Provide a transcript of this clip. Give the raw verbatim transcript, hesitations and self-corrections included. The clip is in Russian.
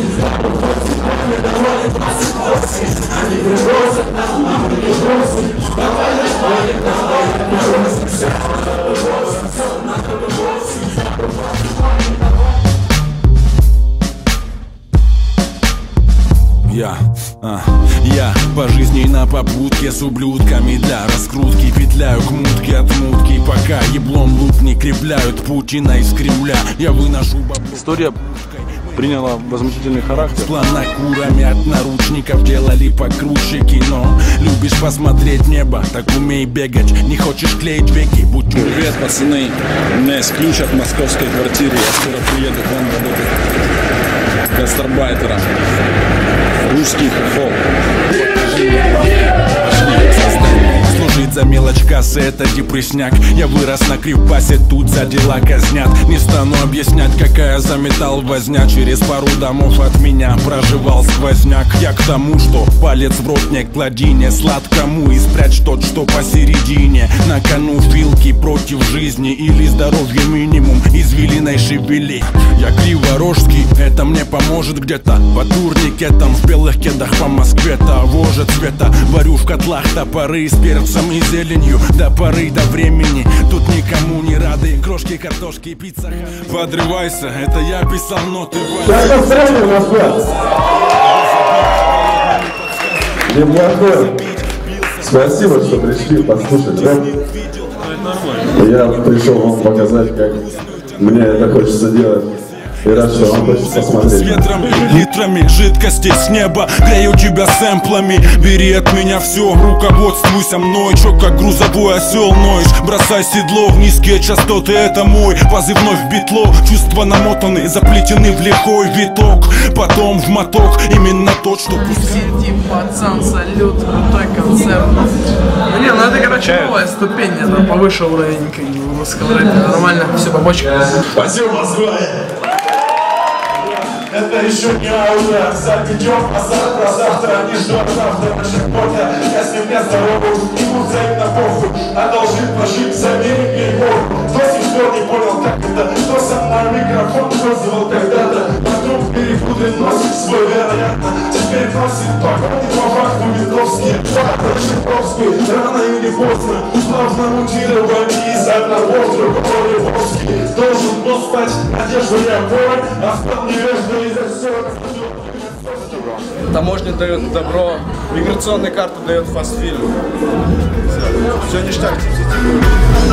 Я, а, я по жизни на попутке с ублюдками для раскрутки петляю к мутке от мутки, пока еблом лук не крепляют Путина из Кремля. Я выношу бабло. История приняла возмутительный характер. С планокурами от наручников делали покруче кино. Любишь посмотреть небо, так умей бегать. Не хочешь клеить веки, будь умный. Привет, пацаны, у меня есть ключ от московской квартиры. Я скоро приеду к вам работать гастарбайтером. Русский хохол. Служить за мелочь кассы — это депрессняк. Я вырос на кривбасе, тут за дела казнят. Не стану объяснять, какая за металл возня. Через пару домов от меня проживал сквозняк. Я к тому, что палец в рот не клади, не сладкому и спрячь тот, что посередине. На кону вилки против жизни или здоровья минимум, извилиной шевели. Я криворожский, это мне поможет где-то по турникетам, в белых кедах по Москве того же цвета. Варю в котлах топоры с перцем и зеленью до поры до времени. Тут никому не рады крошки, картошки, пицца. Подрывайся, это я писал ноты. Неплохой. Спасибо, что пришли послушать рэп. Я пришел вам показать, как мне это хочется делать. И рад, что вам хочется посмотреть. С ветрами, литрами жидкости с неба грею тебя сэмплами. Бери от меня все, руководствуйся мной. Чё как грузовой осел ноешь? Бросай седло в низкие частоты, это мой позывной в битло. Чувства намотаны, заплетены в лихой виток. Потом в моток, именно тот, что пускай. Сиди, пацан, салют, крутой концерт. Ну не, ну это, короче, новая ступень, это повыше уровень русского рэпа. Нормально, все, побочек. Спасибо, Москва. Это еще не аудио, идем, а завтра, завтра не ждет завтра наших поля. Если мне здоровую, ему взаимно похуй, одолжит прожить за мир его. До сих пор не понял, как это, кто со мной микрофон пользовал когда-то. Потом перепудрен носик свой, вероятно. Теперь просит погоди по факту ментовские. Прошиповскую, рано или поздно, сложно мутировать из одного в другого Львовский. Должен был спать, одежду я бой, а стал невеждой. Таможня дает добро, миграционная карта дает фастфильм. Все ништяк.